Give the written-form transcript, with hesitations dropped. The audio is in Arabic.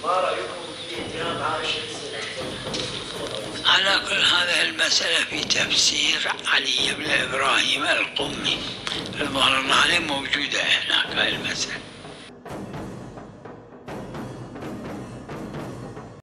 ما رأيكم في اتهام عائشة على كل هذه المسألة في تفسير علي بن إبراهيم القمي رضوان الله عليه موجودة هناك هاي المسألة.